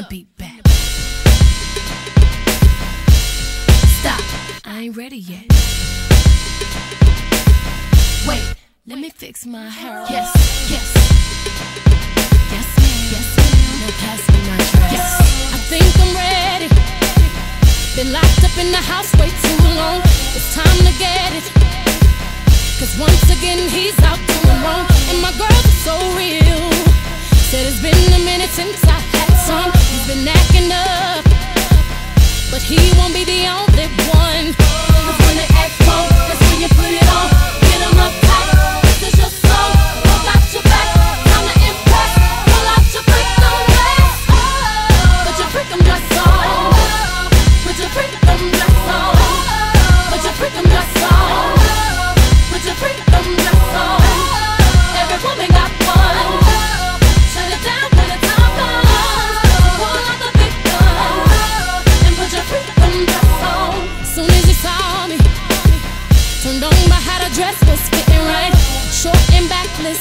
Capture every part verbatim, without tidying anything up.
the beat back. Stop, I ain't ready yet. Wait, let me fix my hair. Yes, yes. Yes, ma'am. Yes, ma'am. Now pass me my dress. Yes, I think I'm ready. Been locked up in the house way too long. It's time to get it. Cause once again he's out doing wrong. And my girls are so real. Said it's been a minute since I had some. He's been acting up, but he won't be the only one. Cause when they act wrong, that's when you put it on. Get them up tight, this is your song. Pull out your back, time to impress. Pull out your freakum dress. Put your freakum dress on. Put your freakum dress on. Put your freakum dress on. Put your freakum dress on. Every woman got one. Shut it down when the time comes. Pull out the big gun and put your freakum dress on. Soon as he saw me, turned on by how the dress was fitting right. Short and backless,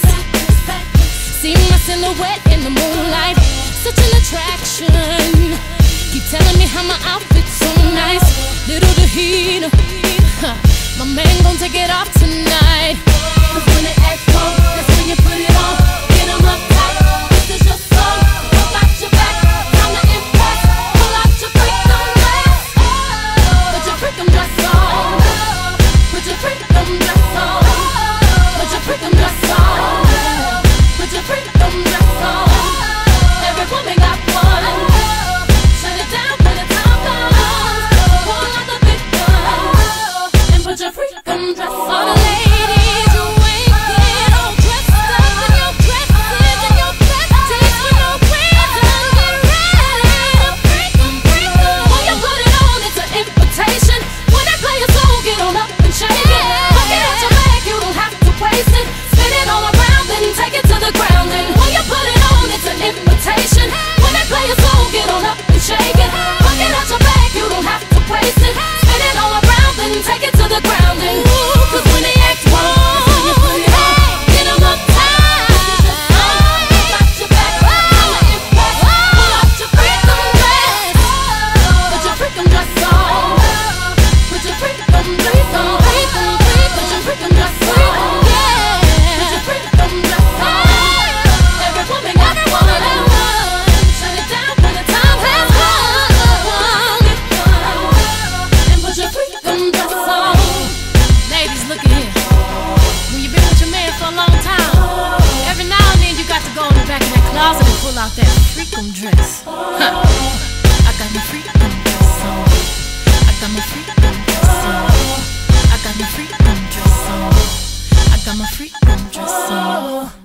see my silhouette in the moonlight. Such an attraction. Keep telling me how my outfit's so nice. Little did he know, huh, my man gon' take it off tonight. Cause when they act wrong, that's when you put it on. Get them up tight, this is your song. Pull out your back, time to impress. Pull out your freakum dress. Put your freakum dress on. Put your freakum dress on. Put your freakum dress on. Put your freakum dress on. Every woman got one. Shut it down when the time comes. Pull out the big gun and put your freakum dress on. All the ladies, you ain't get all dressed up in your dresses and your besties with no friends. Get ready to freakum, freakum. When you put it on, it's an invitation. When they play a song, get on up and shake it. Look it at your leg, you don't have to waste it. Spin it all around, then take it to the ground. And when you put it on, it's an invitation. When they play a song, get on up and shake it. Look it at your leg, you don't have to waste it. Spin it all around, then take it to the ground. And cause when they act wrong, that's when you put it on. Get them up tight, this is your song. Pull out your back, time to impress. Pull out your freakum dress. Put your freakum dress on. Put your freakum dress on. Put your freakum dress on. Put your freakum dress on. Every woman got one. Shut it down when the time has come. And put your freakum dress on. Ladies, look at here. When you've been with your man for a long time, every now and then you got to go in the back of that closet and pull out that freakum dress. Huh. I got my freakum dress on. I got my freakum dress on. I got my freakum dress on. I got my freakum dress on.